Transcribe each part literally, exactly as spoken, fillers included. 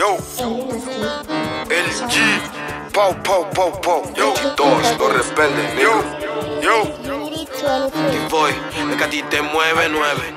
Yo, el G, Pau, Pau, Pau, Pau. Yo, todos los rebeldes. Yo, yo. Voy, el que a ti te mueve nueve.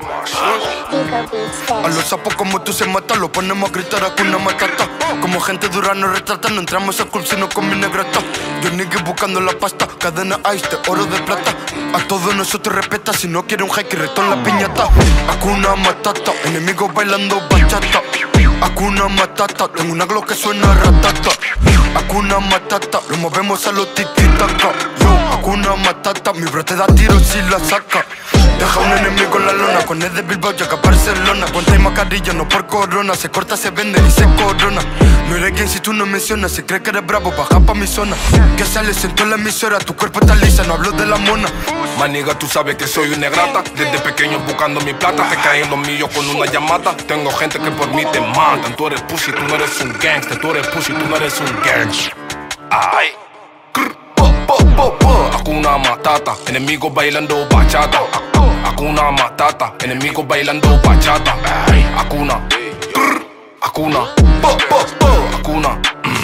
A los sapos como tú se mata, lo ponemos a gritar a Hakuna Matata. Como gente dura nos retrata, no entramos a club sino con mi negrata. Yo nigga buscando la pasta, cadena ice de oro de plata. A todos nosotros respeta, si no quiere un hike retón la piñata. Hakuna Matata, enemigos bailando bachata. Hakuna Matata, tengo una glock que suena ratata. Hakuna Matata, lo movemos a los tiki-taka. Yo, Hakuna Matata, mi bro te da tiro si la saca. Deja un enemigo en la lona, con el de Bilbao llega a Barcelona. Cuenta y mascarilla, no por corona, se corta, se vende y se corona. No eres quien si tú no mencionas, si crees que eres bravo, baja pa' mi zona. Que sale, sentó la emisora, tu cuerpo está lisa, no hablo de la mona. Maniga, tú sabes que soy una grata. Desde pequeño buscando mi plata, te caen los millos con una llamada. Tengo gente que por mí te matan. Tú eres pussy, tú no eres un gangster. Tú eres pussy, tú no eres un gang. Ay. Po, po, po, po. Hakuna Matata, enemigos bailando bachata. Hakuna Matata, enemigos bailando bachata. Hakuna, Hakuna, po, po, po. Hakuna,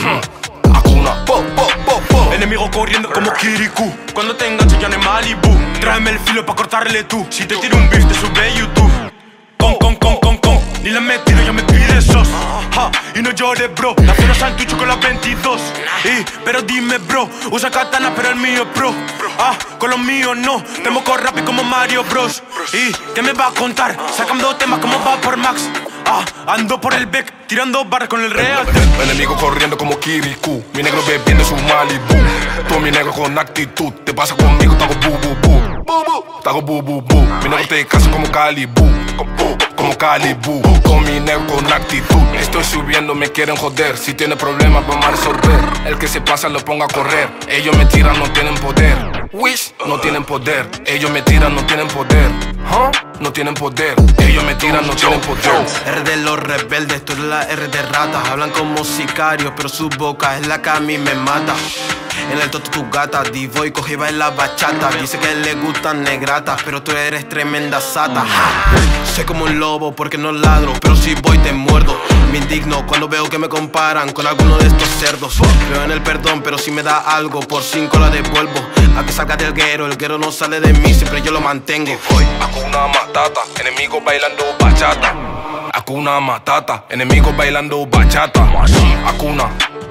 Hakuna, po, po, po, po. Enemigo corriendo como Kirikou. Cuando te engancho ya no es Malibu. Tráeme el filo pa' cortarle tú. Si te tiro un beef te sube YouTube. Con, con, con, con, con. Ni la he metido, ya me pide sos. Ja, y no llores, bro. La cena santucho con las veintidós. Y, pero dime, bro. Usa katana, pero el mío, bro. Ah, con los míos no. Te moco rápido como Mario Bros. Y, ¿qué me va a contar? Sacando temas como va por Max. Ah, ando por el Beck, tirando barras con el Real. Enemigo corriendo como Kirikou. Mi negro bebiendo su Malibu. Todo mi negro con actitud. Te pasa conmigo, te hago bu, bu, bu. Te hago bu, bu, bu. Mi negro te caso como Calibú. Como Calibú. Con mi negro con actitud. Estoy subiendo, me quieren joder. Si tiene problemas vamos a resolver. El que se pasa lo ponga a correr. Ellos me tiran, no tienen poder. Wish, no tienen poder. Ellos me tiran, no tienen poder. Huh? No tienen poder. Ellos me tiran, no tienen poder. R de los rebeldes, tú eres la R de ratas. Hablan como sicarios, pero su boca es la que a mí me mata. En el toto tu gata, D-Boy coge y baila bachata. Dice que le gustan negratas, pero tú eres tremenda sata. Soy como un lobo porque no ladro, pero si voy te muerdo. Me indigno cuando veo que me comparan con alguno de estos cerdos. Creo en el perdón, pero si me da algo, por cinco la devuelvo. A que salga del guero, el guero no sale de mí, siempre yo lo mantengo. Hoy, Hakuna Matata, enemigos bailando bachata. Hakuna Matata, enemigos bailando bachata. Hakuna,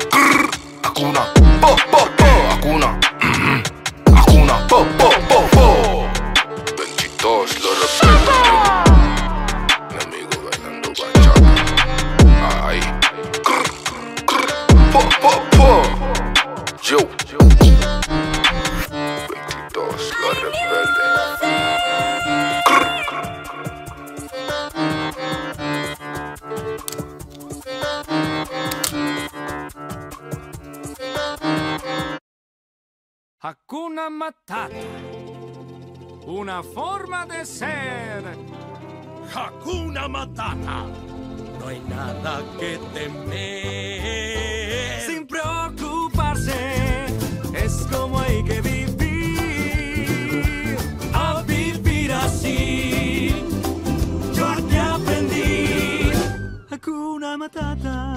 Hakuna, po, po, po. Hakuna, Hakuna, po, po, po, po. veintidós, los rebeldes. Enemigos bailando bachata. Ay, po, po, po. Yo. veintidós, los rebeldes. Hakuna Matata, una forma de ser. Hakuna Matata, no hay nada que temer. Sin preocuparse, es como hay que vivir. A vivir así, yo aquí aprendí. Hakuna Matata.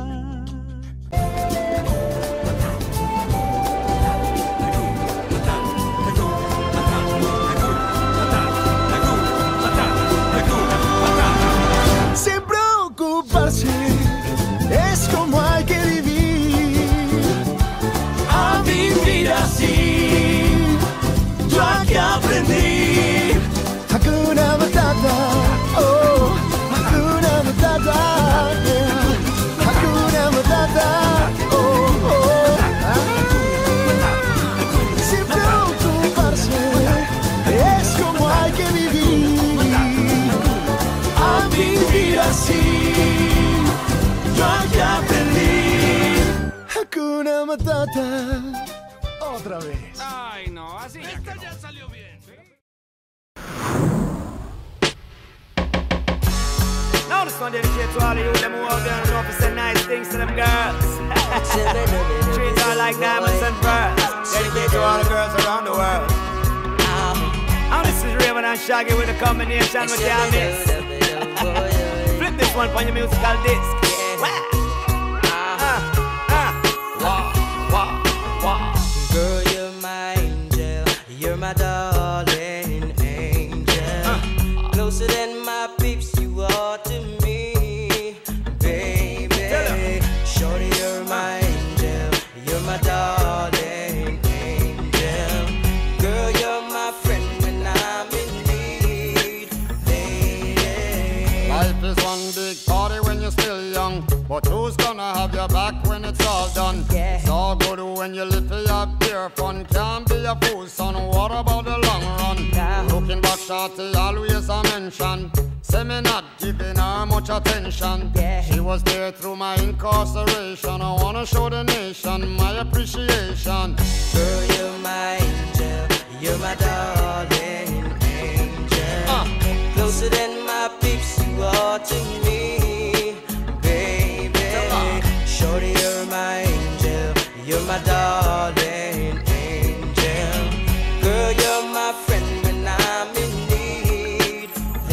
Es como hay que vivir. A vivir así, yo aquí aprendí. Hakuna Matata, oh, Hakuna Matata, yeah. Hakuna Matata, oh, oh, ah. Sin preocuparse, es como hay que vivir. A vivir así, ya aprendí. Hakuna Matata. Otra vez. Ay, no, así ya Esta ya salió bien. Now this one dedicated to all of you them who out there and know to say nice things to them girls. Treat her like diamonds and pearls. Dedicated to all the girls around the world. And this is Raven and Shaggy with a combination with your mix. Flip this one on your musical disc. Wow. still young, but who's gonna have your back when it's all done? Yeah. It's all good when you live for your pure fun. Can't be a fool, son. What about the long run? Yeah. Looking back, shorty always a mention. Say me not giving her much attention. Yeah. She was there through my incarceration. I wanna show the nation my appreciation. Girl, you're my angel, you're my darling angel. Uh. Closer than my peeps, you are to me, baby. Shorty, you're my angel, you're my darling angel. Girl, you're my friend when I'm in need,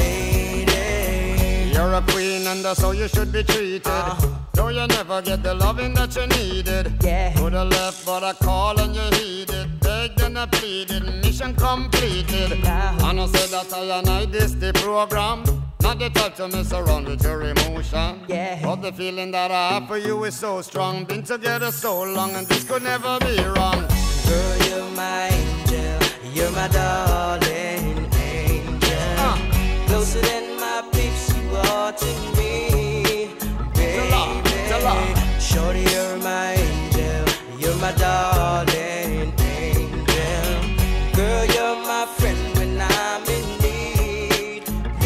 lady. You're a queen and that's how you should be treated. Uh. Though you never get the loving that you needed. Yeah. Could have left but I call and you heeded. Begged and I pleaded, mission completed. Yeah. And I said that I and I this the program. Not the type to mess around with your emotion. Yeah. But the feeling that I have for you is so strong. Been together so long and this could never be wrong. Girl, you're my angel, you're my darling angel. Uh. Closer than my peeps, you are to me, baby. Shorty, you're my angel, you're my darling angel. Girl, you're my friend when I'm in need,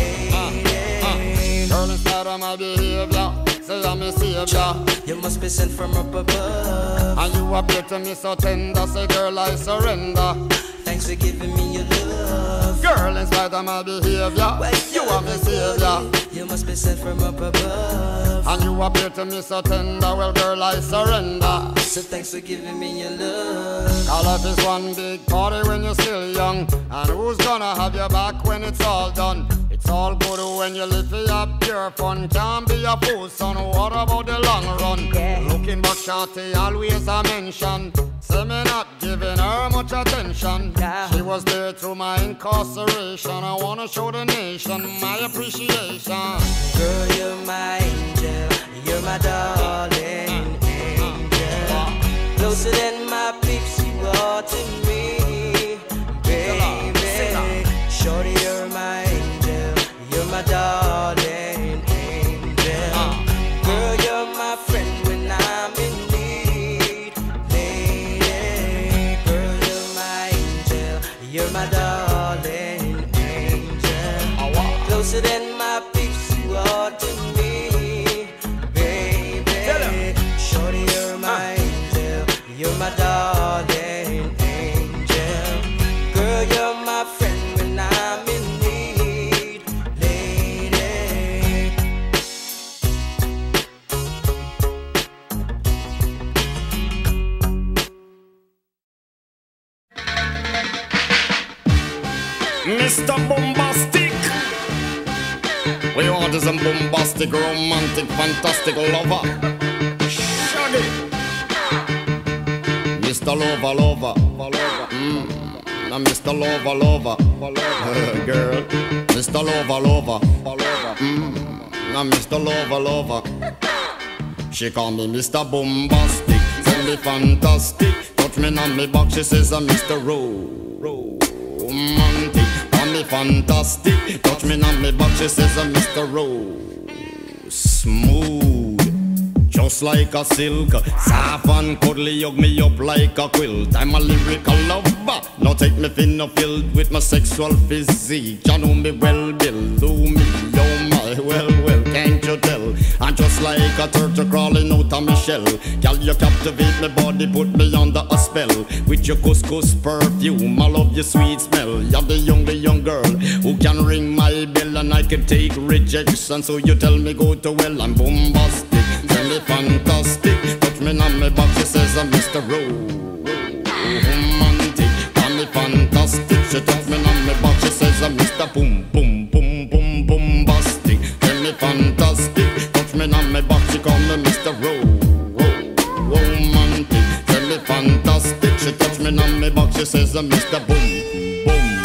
lady. Girl, instead of my behavior, say I'm a savior. You must be sent from up above. And you appear to me so tender. Say girl, I surrender. Thanks for giving me your love. Girl, in spite of my behavior, you are my savior. You must be sent from up above. And you appear to me so tender. Well, girl, I surrender. So thanks for giving me your love. Our life is one big party when you're still young. And who's gonna have your back when it's all done? It's all good when you live for your pure fun. Can't be a fool, son. What about the long run? Yeah. Looking back, shorty, always a mention. Say me not giving her much attention. Yeah. She was there through my incarceration. I wanna show the nation my appreciation. Girl, you're my angel, you're my darling angel. Closer than my peeps, you are to me, baby. Shorty, you're my angel, you're my darling angel. Girl, you're my friend when I'm in need, lady. Girl, you're my angel, you're my darling angel. Closer than my peeps, you are to me, baby. Shorty, you're my angel, you're my darling angel. Girl, you're my friend when I'm in need, lady. Mister Bombastic. We want some bombastic, romantic, fantastic lover. Shaggy. Mister Lover, lover. Mm. Now Mister Lover, lover. Uh, girl. Mister Lover, lover. Mm. Now Mister Lover, lover. She call me Mister Bombastic. Tell me fantastic. Touch me on me back. She says I'm Mister Romantic. Me fantastic, touch me on me back, she says I'm Mister Rose. Smooth, just like a silk, soft and cuddly, hug me up like a quilt. I'm a lyrical lover, now take me thin or filled with my sexual physique. You know me well, Bill, do me, oh my, well, well, can't you tell? I'm just like a turtle crawling out of my shell. Girl, you captivate my body, put me under a spell. With your couscous perfume, I love your sweet smell. You're the young, the young girl who can ring my bell and I can take rejection. So you tell me go to well, I'm bombastic, tell me fantastic. Touch me on my back, she says I'm Mister Romantic. Tell me fantastic, she touch me on my back, she says I'm Mister Boom, boom, boom, boom, bombastic. Tell me fantastic, touch me on my back, she call me Mister Romantic. Tell me fantastic, she touch me on my back, she says I'm Mister Boom, boom.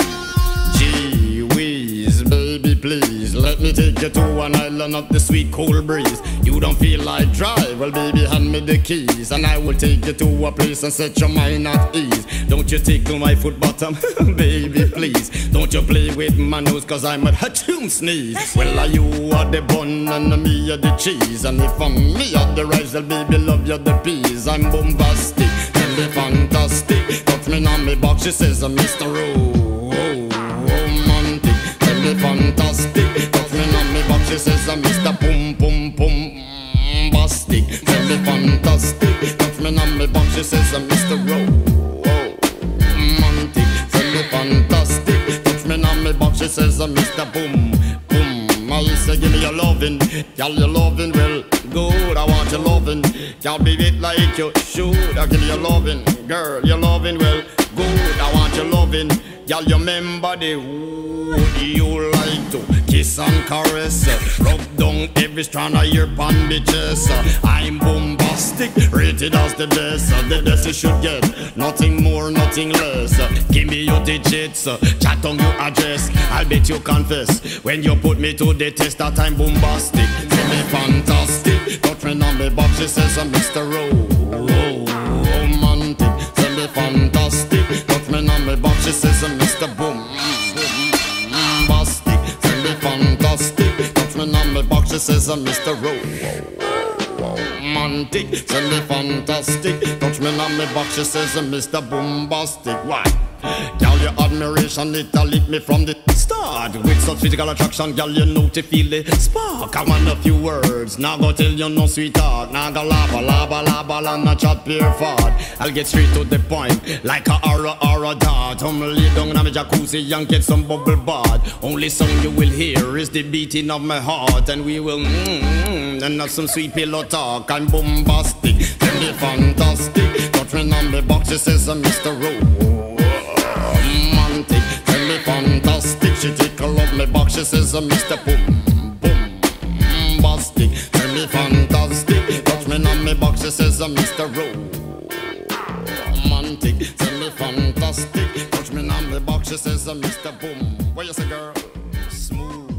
Gee whiz, baby please, let me take you to an island of the sweet cool breeze. You don't feel like drive? Well, baby, hand me the keys, and I will take you to a place and set your mind at ease. Don't you tickle my foot bottom, baby, please. Don't you play with my nose, cause I'm a ha-choom sneeze. Well, are you are the bun and me are the cheese, and if I'm me are the rice, well, baby, love you the peas. I'm bombastic, tell me fantastic. Touch me on me box, she says, Mister Oh, oh, romantic. Tell me fantastic. Touch me on me box, she says, Mister Boom, boom, boom, bastic. Tell me fantastic. Touch me on me box, she says, Mister Oh, oh, romantic. Tell me fantastic. Touch me on me box, she says, Mister Boom, boom. I say, give me your lovin', girl, your lovin', well, good. I want your lovin', girl, be it like you should. I give me your lovin', girl, your lovin', well, good. I want your lovin', girl, you remember the wood you like to kiss and caress, rub down every strand of your pan bitches. I'm bombastic, rated as the best. The best you should get, nothing more, nothing less. Give me your digits, chat on your address. I'll bet you confess when you put me to the test that I'm bombastic. Tell me fantastic, touch me on me box, she says, Mister Oh, oh, romantic. Tell me fantastic, touch me on me box, she says, Mister Boom, bombastic. Tell me fantastic, touch me on me box, she says, Mister Oh, romantic. Tell me fantastic, touch me on me box, she says, Mister Bombastic. Why? Girl, your admiration, it'll lit me from the start. With such physical attraction, girl, you know to feel the spark. I want a few words, now go tell you no sweet talk. Now go lava, lava, lava, and not chat pure fart. I'll get straight to the point, like a aura, aura dart. I'm lay down in my jacuzzi and get some bubble bath. Only song you will hear is the beating of my heart. And we will mmm, and have some sweet pillow talk. I'm bombastic, tell me fantastic. Touch me on the box, she says, Mister Oh, romantic. Tell me fantastic. She tickle up my box, she says, Mister Boom, boom, bastic. Tell me fantastic. Touch me on my box, she says, Mister Oh, romantic. Tell me fantastic. Touch me on my box, she says, Mister Boom. What you say, girl? Smooth.